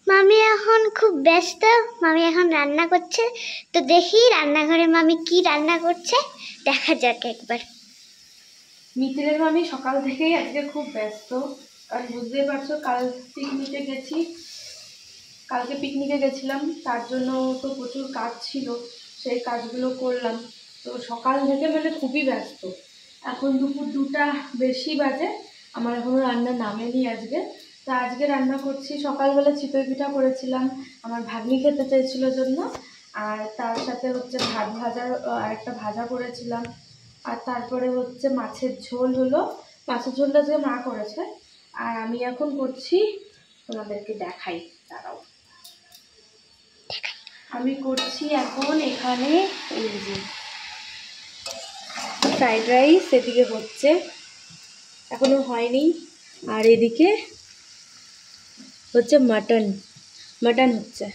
মামি এখন খুব ব্যস্ত, মামি এখন রান্না করছে। তো দেখি রান্নাঘরে মামি কি রান্না করছে, দেখা যাক একবার। মিতিলের মামি সকাল থেকেই আজকে খুব ব্যস্ত, কারণ বুঝতেই পারছো কালকে পিকনিকে গেছিলাম, তার জন্য তো প্রচুর কাজ ছিল, সেই কাজগুলো করলাম। তো সকাল থেকে মানে খুবই ব্যস্ত। এখন দুপুর 2টা বেশি বাজে, আমার এখনও রান্না নামেনি আজকে। তো আজকে রান্না করছি, সকালবেলা চিতই পিঠা করেছিলাম, আমার ভাগ্নি খেতে চেয়েছিল জন্য। আর তার সাথে হচ্ছে আরেকটা ভাজা করেছিলাম। আর তারপরে হচ্ছে মাছের ঝোল হলো, মাছের ঝোলটা যে মা করেছে। আর আমি এখন করছি, তোমাদেরকে দেখাই, দাঁড়াও। আমি করছি এখন এখানে এই যে ফ্রাইড রাইস, এদিকে হচ্ছে, এখনো হয়নি। আর এদিকে হচ্ছে মাটন হচ্ছে।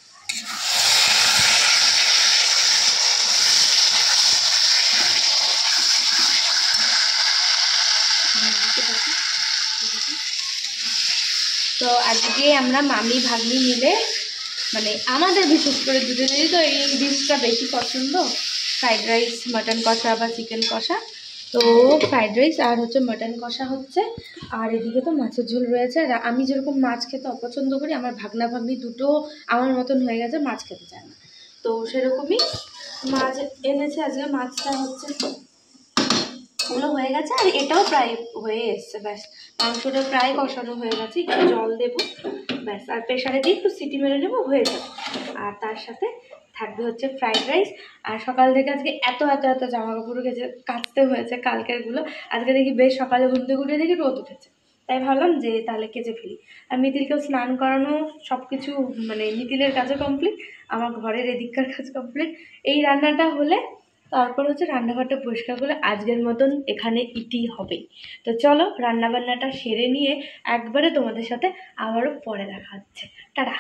তো আজকে আমরা মামি ভাগ্নি মিলে, মানে আমাদের বিশেষ করে দুজনেরই তো এই ডিশটা বেশি পছন্দ, ফ্রাইড রাইস, মাটন কষা বা চিকেন কষা। তো ফ্রাইড রাইস আর হচ্ছে মাটন কষা হচ্ছে। আর এদিকে তো মাছের ঝোল রয়েছে। আর আমি যেরকম মাছ খেতে অপছন্দ করি, আমার ভাগনা ভাগ্নি দুটো আমার মতন হয়ে গেছে, মাছ খেতে চায় না। তো সেরকমই মাছ এনেছে আজকে। মাছটা হচ্ছে ওগুলো হয়ে গেছে, আর এটাও প্রায় হয়ে এসছে। ব্যাস, মাংসটা প্রায় কষানো হয়ে গেছে, একটু জল দেবো ব্যাস, আর প্রেশারে দিয়ে একটু সিটি মেরে নেবো, হয়ে যাবে। আর তার সাথে থাকবে হচ্ছে ফ্রাইড রাইস। আর সকাল থেকে আজকে এত জামা কাপড় কাচতে হয়েছে কালকেরগুলো। আজকে দেখি বেশ সকালে ঘুম থেকে উঠে দেখি রোদ উঠেছে, তাই ভাবলাম যে তাহলে কেচে ফেলি। আর মিতিলকেও স্নান করানো, সব কিছু মানে মিতিলের কাজও কমপ্লিট, আমার ঘরের এদিককার কাজ কমপ্লিট। এই রান্নাটা হলে তারপর হচ্ছে রান্নাঘরটা পরিষ্কার করে আজকের মতন এখানে ইটি হবে। তো চলো রান্নাবান্নাটা সেরে নিয়ে একবারে তোমাদের সাথে আবারও পরে দেখা হচ্ছে। টাটা।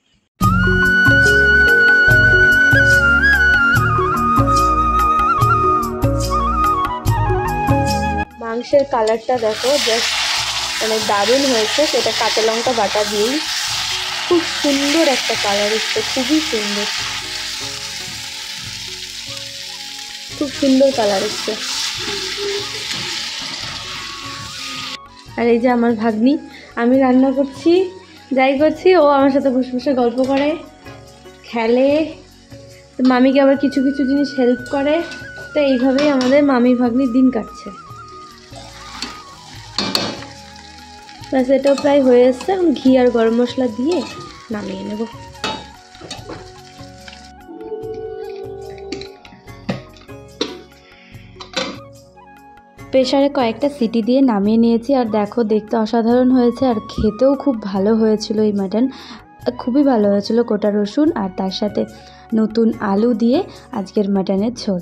মাংসের কালারটা দেখো, জাস্ট মানে দারুণ হয়েছে। সেটা কাঁচা লঙ্কা বাটা দিয়েই খুব সুন্দর একটা কালার এসছে, খুবই সুন্দর, খুব সুন্দর কালার এসছে। আর এই যে আমার ভাগ্নি, আমি রান্না করছি, যাই করছি ও আমার সাথে বসে বসে গল্প করে, খেলে, মামিকে আবার কিছু কিছু জিনিস হেল্প করে। তো এইভাবেই আমাদের মামি ভাগ্নির দিন কাটছে। ব্যাস, এটাও প্রায় হয়ে এসছে। এখন ঘি আর গরম মশলা দিয়ে নামিয়ে নেব। প্রেসারে কয়েকটা সিটি দিয়ে নামিয়ে নিয়েছি। আর দেখো, দেখতে অসাধারণ হয়েছে, আর খেতেও খুব ভালো হয়েছিল। এই মাটন খুবই ভালো হয়েছিল, গোটা রসুন আর তার সাথে নতুন আলু দিয়ে আজকের মাটনের ঝোল।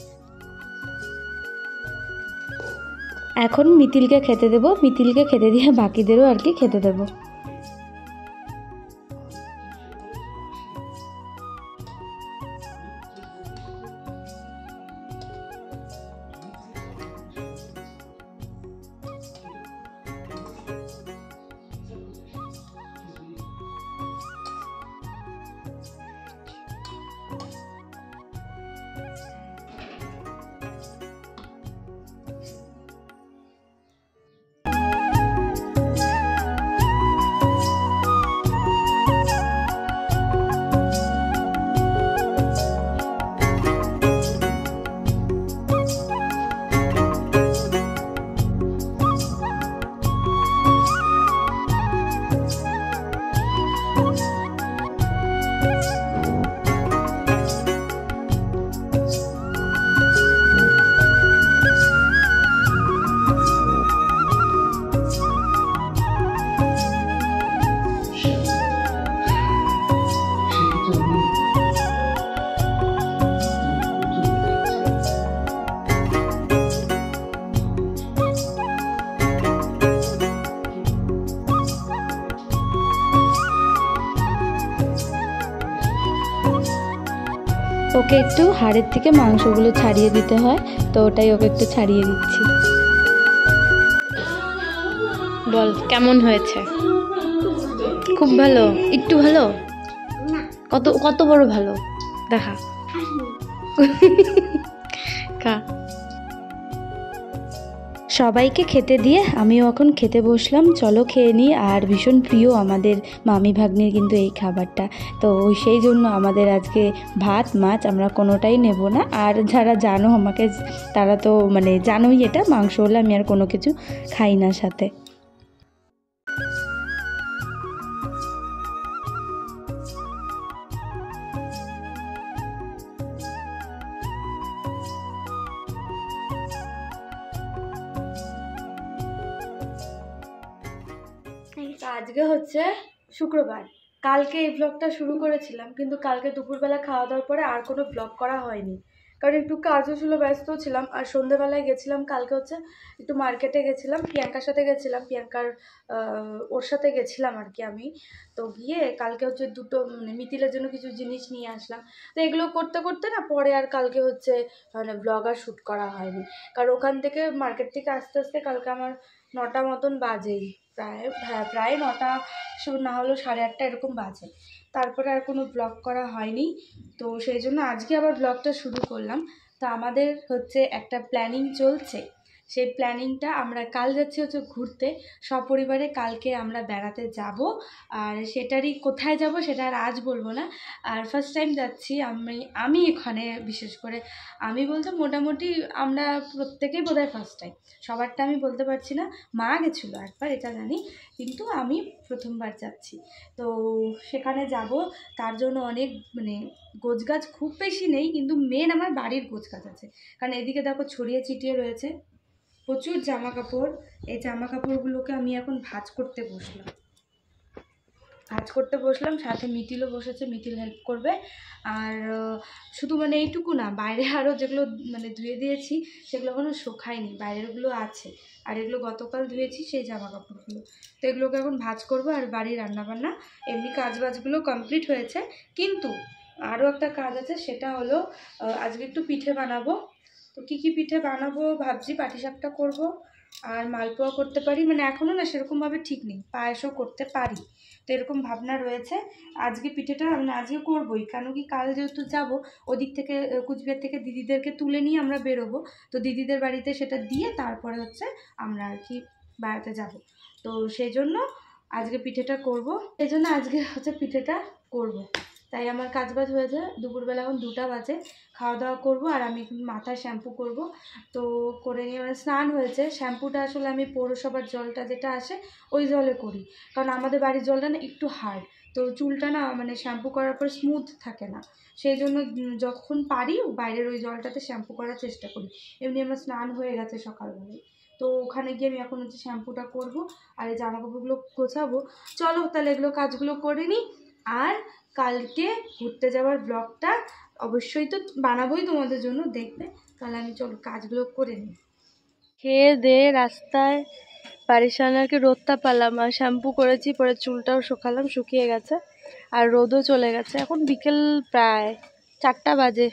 এখন মিতিলকে খেতে দেবো, মিতিলকে খেতে দিয়ে বাকিদেরও আর কি খেতে দেবো। ওকে একটু হাড়ের থেকে মাংসগুলো ছাড়িয়ে দিতে হয়, তো ওটাই ওকে একটু ছাড়িয়ে দিচ্ছি। বল কেমন হয়েছে? খুব খুব ভালো, একটু ভালো, না কত কত বড় ভালো দেখা খা। সবাইকে খেতে দিয়ে আমিও এখন খেতে বসলাম। চলো খেয়ে নিই। আর ভীষণ প্রিয় আমাদের মামি ভাগ্নির কিন্তু এই খাবারটা, তো সেই জন্য আমাদের আজকে ভাত মাছ আমরা কোনোটাই নেব না। আর যারা জানো আমাকে তারা তো মানে জানোই, এটা মাংস হলে আমি আর কোনো কিছু খাই না সাথে। তো আজকে হচ্ছে শুক্রবার। কালকে এই ব্লগটা শুরু করেছিলাম, কিন্তু কালকে দুপুরবেলা খাওয়া দাওয়ার পরে আর কোনো ব্লগ করা হয়নি, কারণ একটু কাজও ছিল, ব্যস্ত ছিলাম। আর সন্ধ্যেবেলায় গেছিলাম, কালকে হচ্ছে একটু মার্কেটে গেছিলাম, প্রিয়াঙ্কার সাথে গেছিলাম, প্রিয়াঙ্কার ওর সাথে গেছিলাম আর কি আমি। তো গিয়ে কালকে হচ্ছে দুটো মানে মিতিলের জন্য কিছু জিনিস নিয়ে আসলাম। তো এগুলো করতে করতে না পরে আর কালকে হচ্ছে মানে ব্লগ আর শ্যুট করা হয়নি, কারণ ওখান থেকে মার্কেট থেকে আস্তে আস্তে কালকে আমার 9টা মতন বাজেই, প্রায় 9টা না হলেও 8:30 এরকম বাজে। তারপরে আর কোনো ব্লগ করা হয়নি, তো সেই জন্য আজকে আবার ব্লগটা শুরু করলাম। তো আমাদের হচ্ছে একটা প্ল্যানিং চলছে, সেই প্ল্যানিংটা আমরা কাল যাচ্ছি হচ্ছে ঘুরতে সপরিবারে। কালকে আমরা বেড়াতে যাব, আর সেটারই কোথায় যাব সেটা আর আজ বলবো না। আর ফার্স্ট টাইম যাচ্ছি আমি এখানে, বিশেষ করে আমি বলতে মোটামুটি আমরা প্রত্যেকেই বোধহয় ফার্স্ট টাইম, সবারটা আমি বলতে পারছি না। মা গেছিলো একবার এটা জানি, কিন্তু আমি প্রথমবার যাচ্ছি। তো সেখানে যাব, তার জন্য অনেক মানে গোছগাছ খুব বেশি নেই, কিন্তু মেন আমার বাড়ির গোছগাছ আছে। কারণ এদিকে দেখো ছড়িয়ে ছিটিয়ে রয়েছে প্রচুর জামা কাপড়। এই জামা কাপড়গুলোকে আমি এখন ভাঁজ করতে বসলাম, সাথে মিতিলও বসেছে, মিতিল হেল্প করবে। আর শুধু মানে এইটুকু না, বাইরে আরও যেগুলো মানে ধুয়ে দিয়েছি সেগুলো এখনও শুকায়নি, বাইরেরগুলো আছে। আর এগুলো গতকাল ধুয়েছি সেই জামা কাপড়গুলো, তো এগুলোকে এখন ভাঁজ করবো। আর বাড়ির রান্নাবান্না এমনি কাজবাজগুলো কমপ্লিট হয়েছে, কিন্তু আরও একটা কাজ আছে, সেটা হলো আজকে একটু পিঠে বানাবো। তো কী কী পিঠে বানাবো ভাবছি, পাটিসাপটা করব, আর মালপোয়া করতে পারি, মানে এখনও না সেরকমভাবে ঠিক নেই, পায়েসও করতে পারি। তো এরকম ভাবনা রয়েছে। আজকে পিঠেটা মানে আজকে করবোই, কেন কি কাল যেহেতু যাব, ওদিক থেকে কুচবিহার থেকে দিদিদেরকে তুলে নিয়ে আমরা বেরোবো। তো দিদিদের বাড়িতে সেটা দিয়ে তারপরে হচ্ছে আমরা আর কি বেড়াতে যাব। তো সেই জন্য আজকে পিঠেটা করব, সেই জন্য আজকে হচ্ছে পিঠেটা করব। তাই আমার কাজবাজ হয়েছে, দুপুরবেলা এখন 2টা বাজে, খাওয়া দাওয়া করবো। আর আমি এখন মাথায় শ্যাম্পু করব, তো করে নিয়ে মানে স্নান হয়েছে। শ্যাম্পুটা আসলে আমি পৌরসভার জলটা যেটা আসে ওই জলে করি, কারণ আমাদের বাড়ির জলটা না একটু হার্ড, তো চুলটা না মানে শ্যাম্পু করার পর স্মুথ থাকে না। সেই জন্য যখন পারি বাইরের ওই জলটাতে শ্যাম্পু করার চেষ্টা করি। এমনি আমার স্নান হয়ে গেছে সকালবেলায়, তো ওখানে গিয়ে আমি এখন হচ্ছে শ্যাম্পুটা করব, আর এই জামাকাপড়গুলো গোছাবো। চলো তাহলে এগুলো কাজগুলো করে নিই। আর কালকে ঘুরতে যাওয়ার ব্লগটা অবশ্যই তো বানাবোই তোমাদের জন্য, দেখবে। তাহলে আমি চলো কাজগুলো করে নিই। খেয়ে দে রাস্তায় বাড়ির সামনে আর কি রোদটা পেলাম, আর শ্যাম্পু করেছি, পরে চুলটাও শুকালাম, শুকিয়ে গেছে, আর রোদও চলে গেছে। এখন বিকেল প্রায় 4টা বাজে।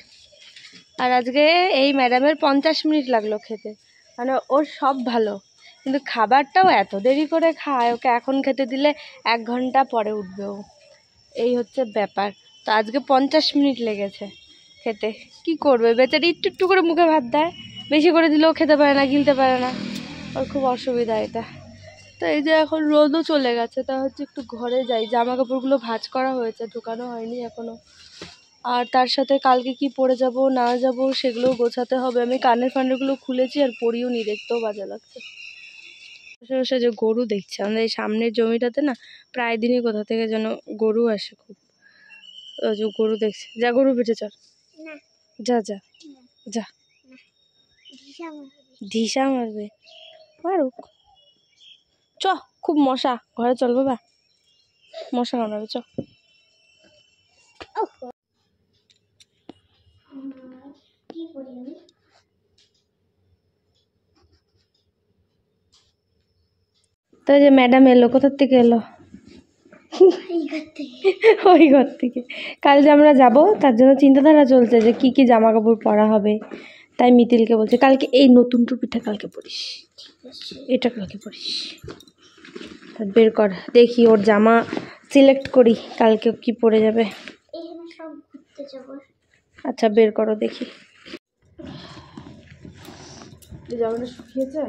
আর আজকে এই ম্যাডামের 50 মিনিট লাগলো খেতে, মানে ওর সব ভালো, কিন্তু খাবারটাও এত দেরি করে খায়, ওকে এখন খেতে দিলে 1 ঘন্টা পরে উঠবে ও, এই হচ্ছে ব্যাপার। তো আজকে 50 মিনিট লেগেছে খেতে। কি করবে বেচারি, একটু একটু করে মুখে ভাত দেয়, বেশি করে দিলেও খেতে পারে না, গিলতে পারে না, ওর খুব অসুবিধা এটা। তো এই যে এখন রোদও চলে গেছে, তা হচ্ছে একটু ঘরে যাই, জামা কাপড়গুলো ভাঁজ করা হয়েছে, ঢোকানো হয়নি এখনো। আর তার সাথে কালকে কি পরে যাব না যাব সেগুলোও গোছাতে হবে। আমি কানের ফান্ডারগুলো খুলেছি আর পরিও নি, দেখতেও বাজে লাগছে। বসে যে গরু দেখছে আমাদের এই সামনের জমিটাতে না, প্রায় দিনই কোথা থেকে যেন গরু আসে খুব। ওই যে গরু দেখছে, যা গরু পিঠে চল, যা যা যা, ধিসা মারবে, মারুক, চ। খুব মশা, ঘরে চল বাবা, মশা কামড়াবে, চ। তো যে ম্যাডাম এলো, কোথার থেকে এলো? ওই ঘর থেকে। কাল যে আমরা যাব তার জন্য চিন্তাধারা চলছে যে কি কি জামা কাপড় পরা হবে। তাই মিতিলকে বলছে কালকে এই নতুন টুপিটা কালকে পরিস, এটা কালকে পরিস, বের কর দেখি ওর জামা সিলেক্ট করি কালকে কি পরে যাবে। এখানে সব ঘুরতে যাবো। আচ্ছা বের করো দেখি। জামাটা শুকিয়েছে?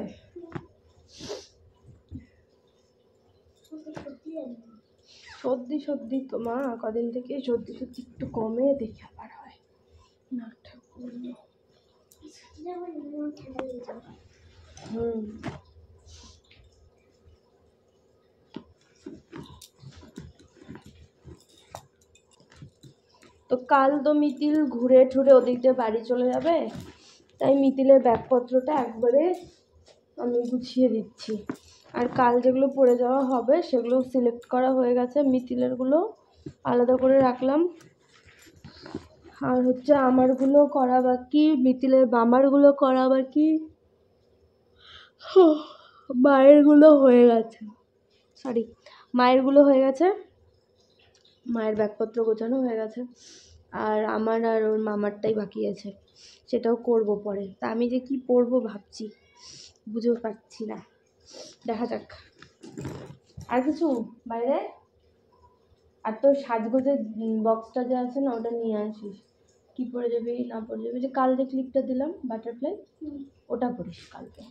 সর্দি সর্দি তো মা, কদিন থেকে সর্দি সর্দি একটু কমে দেখে আবার হয়। নাকটা তো কাল তো মিতিল ঘুরে ঠুরে ওদিক দিয়ে বাড়ি চলে যাবে, তাই মিতিলের ব্যাগপত্রটা একবারে আমি গুছিয়ে দিচ্ছি। আর কাল যেগুলো পরে যাওয়া হবে সেগুলো সিলেক্ট করা হয়ে গেছে, মিতিলেরগুলো আলাদা করে রাখলাম। আর হচ্ছে আমারগুলো করা বাকি, মিতিলের মামারগুলো করা বাকি, মায়েরগুলো হয়ে গেছে, মায়েরগুলো হয়ে গেছে, মায়ের ব্যাগপত্র গোছানো হয়ে গেছে। আর আমার আর ওর মামারটাই বাকি আছে, সেটাও করব পরে। তা আমি যে কি পরবো ভাবছি, বুঝেও পারছি না, দেখা যাক। আর কিছু বাইরে? আর তোর সাজগোজের বক্সটা যে আছে না, ওটা নিয়ে আসিস। কি পরে যাবি না পরে যাবি, যে কাল যে ক্লিপটা দিলাম বাটারফ্লাই, ওটা পরিস কালকে।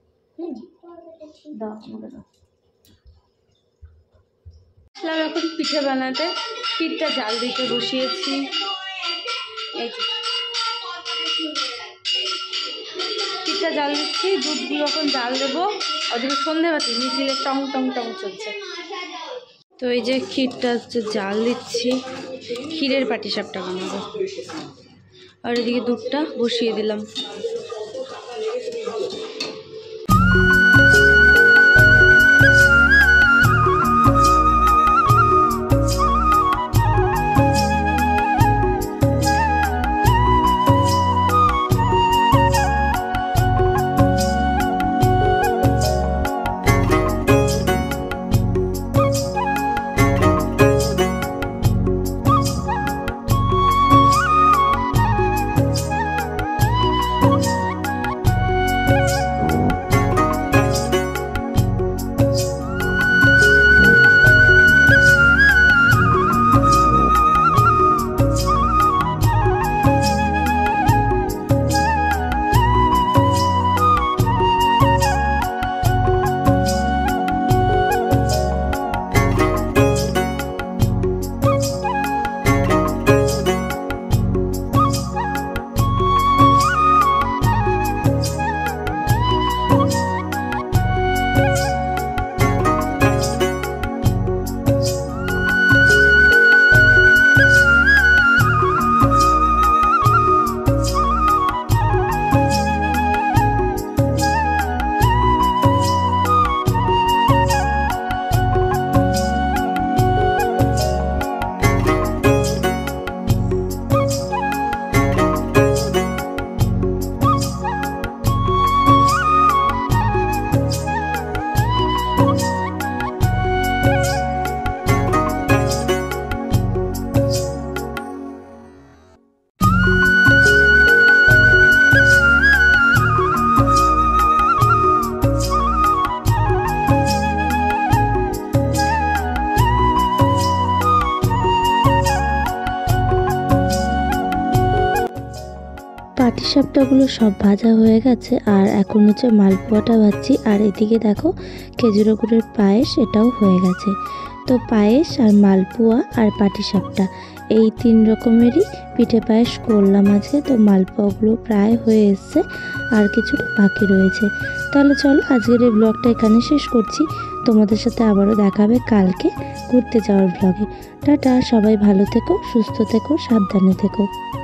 দাও আমাকে দাও। আসলাম এখন পিঠে বানাতে, পিঠটা জাল দিতে বসিয়েছি। এই যে পিঠটা জাল দিচ্ছি, দুধগুলো এখন জাল দেবো। ওদিকে সন্ধেবাতি মিছিলে টং টং টং চলছে। তো এই যে ক্ষীরটা হচ্ছে জাল দিচ্ছি, ক্ষীরের পাটিসাপটা বানাবো। আর এদিকে দুধটা বসিয়ে দিলাম। পাটিসাপটাগুলো সব ভাজা হয়ে গেছে, আর এখন হচ্ছে মালপোয়াটা ভাজছি। আর এদিকে দেখো খেজুরের গুড়ের পায়েস, এটাও হয়ে গেছে। তো পায়েস আর মালপোয়া আর পাটিসাপটা এই 3 রকমেরই পিঠে পায়েস করলাম আজকে। তো মালপোয়াগুলো প্রায় হয়ে এসছে, আর কিছু বাকি রয়েছে। তাহলে চলো আজকের এই ব্লগটা এখানে শেষ করছি। তোমাদের সাথে আবারও দেখা হবে কালকে ঘুরতে যাওয়ার ব্লগে। টাটা, সবাই ভালো থেকো, সুস্থ থেকো, সাবধানে থেকো।